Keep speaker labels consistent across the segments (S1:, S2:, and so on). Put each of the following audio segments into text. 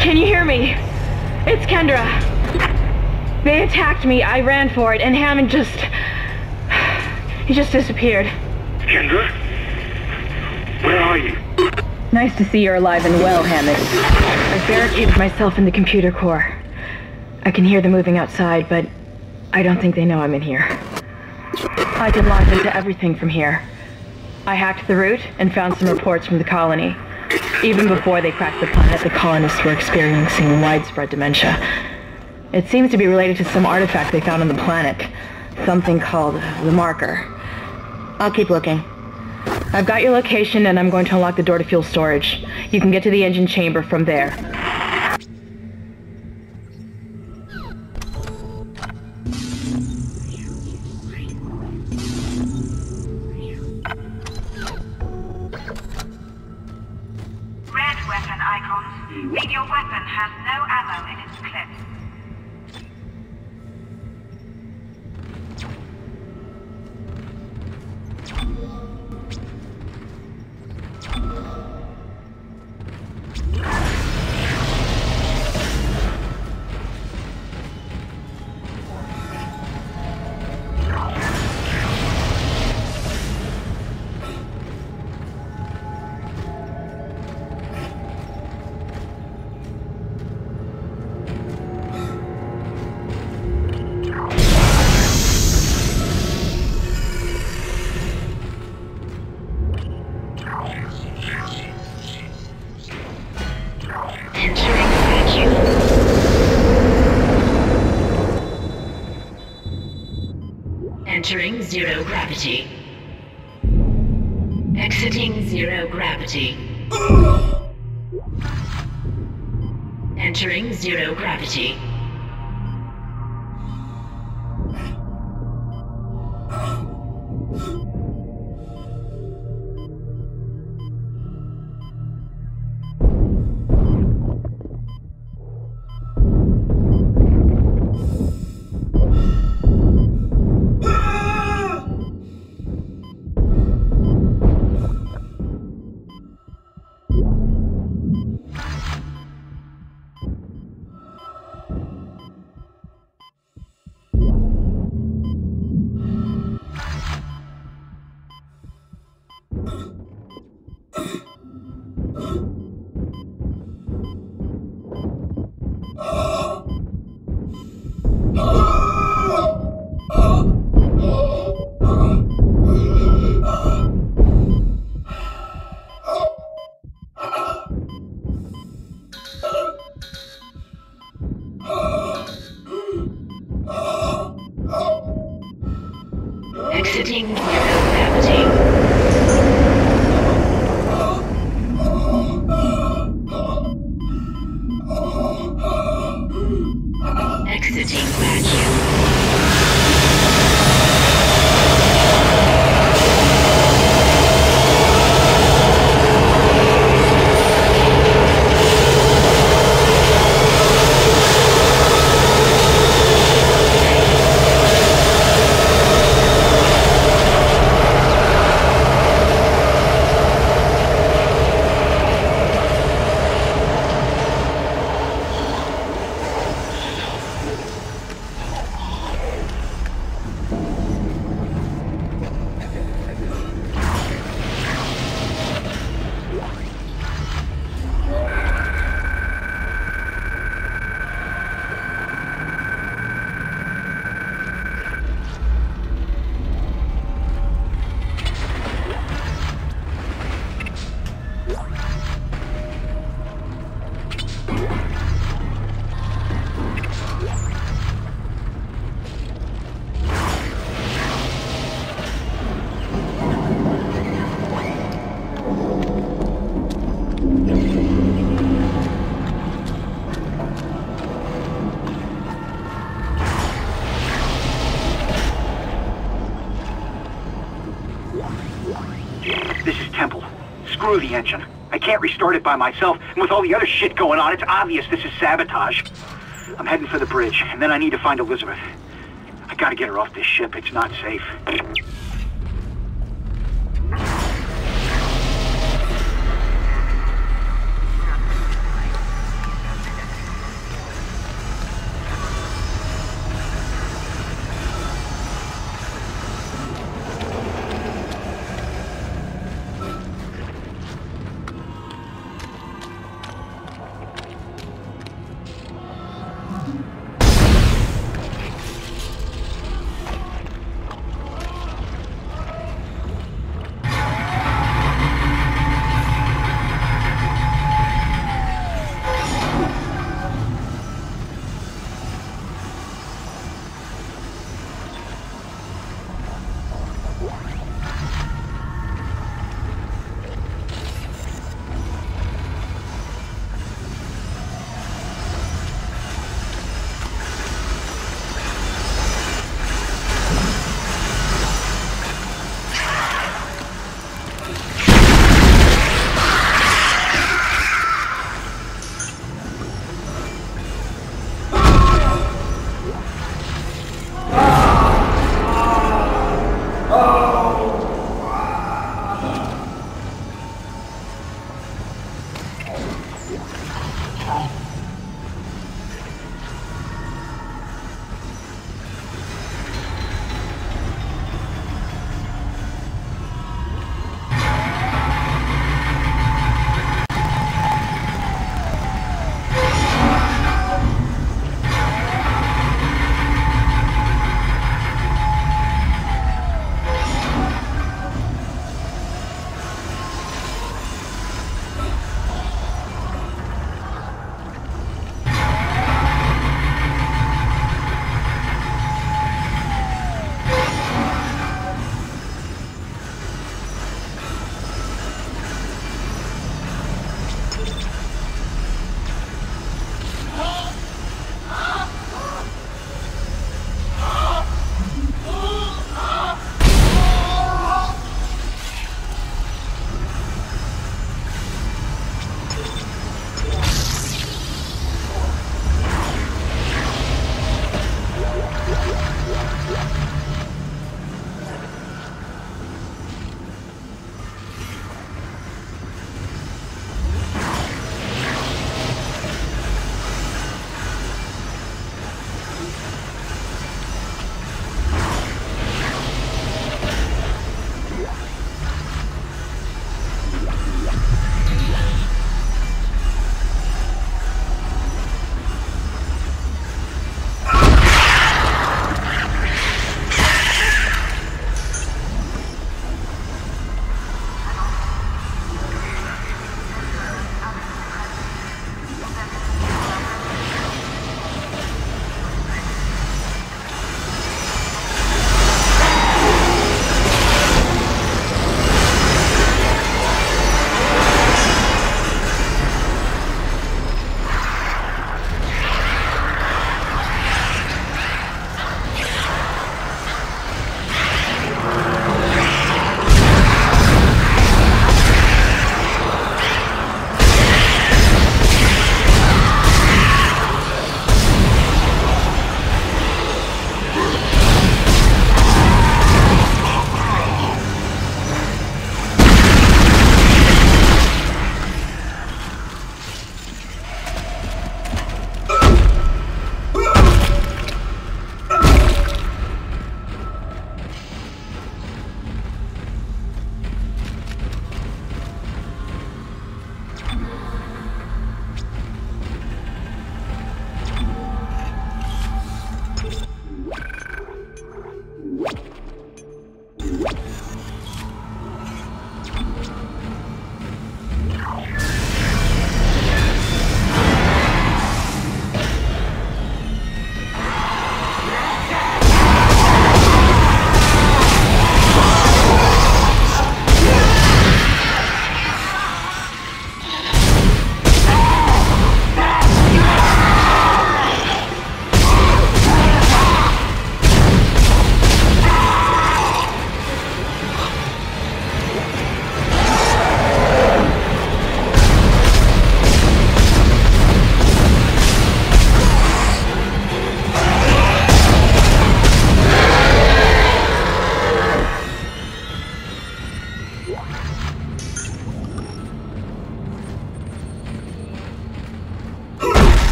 S1: Can you hear me? It's Kendra. They attacked me, I ran for it, and Hammond just... he just disappeared.
S2: Kendra? Where are you?
S1: Nice to see you're alive and well, Hammond. I've barricaded myself in the computer core. I can hear them moving outside, but I don't think they know I'm in here. I can launch into everything from here. I hacked the route and found some reports from the colony. Even before they cracked the planet, the colonists were experiencing widespread dementia. It seems to be related to some artifact they found on the planet. Something called the Marker. I'll keep looking. I've got your location and I'm going to unlock the door to fuel storage. You can get to the engine chamber from there.
S3: Red weapon icons. Read your weapon has no ammo in its clip.
S4: Entering zero gravity. Exiting zero gravity. Entering zero gravity. Exiting zero gravity. Exiting vacuum.
S2: This is Temple. Screw the engine. I can't restart it by myself, and with all the other shit going on, it's obvious this is sabotage. I'm heading for the bridge, and then I need to find Elizabeth. I gotta get her off this ship. It's not safe.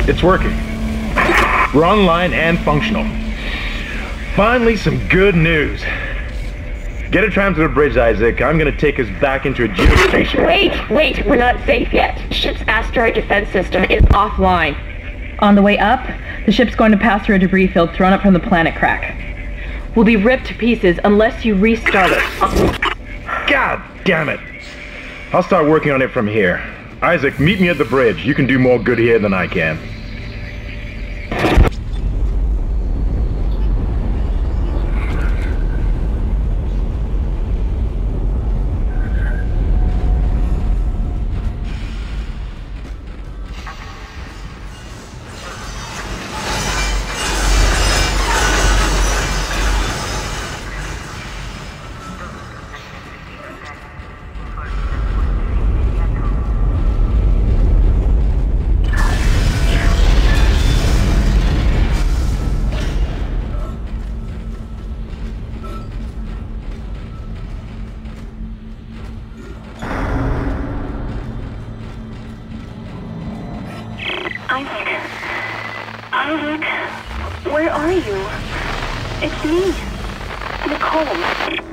S5: It's working. We're online and functional. Finally, some good news. Get a tram to the bridge, Isaac. I'm gonna take us back into a geostation.
S1: Wait, we're not safe yet. Ship's asteroid defense system is offline. On the way up, the ship's going to pass through a debris field thrown up from the planet crack. We'll be ripped to pieces unless you restart it.
S5: God damn it! I'll start working on it from here. Isaac, meet me at the bridge. You can do more good here than I can.
S6: Isaac, where are you? It's me, Nicole.